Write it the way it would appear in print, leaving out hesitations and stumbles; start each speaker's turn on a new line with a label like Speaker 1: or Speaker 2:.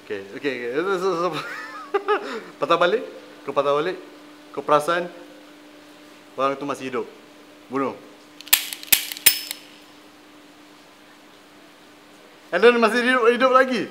Speaker 1: Okay. Patah balik. Kau perasan orang tu masih hidup. Bunuh. And then masih hidup lagi.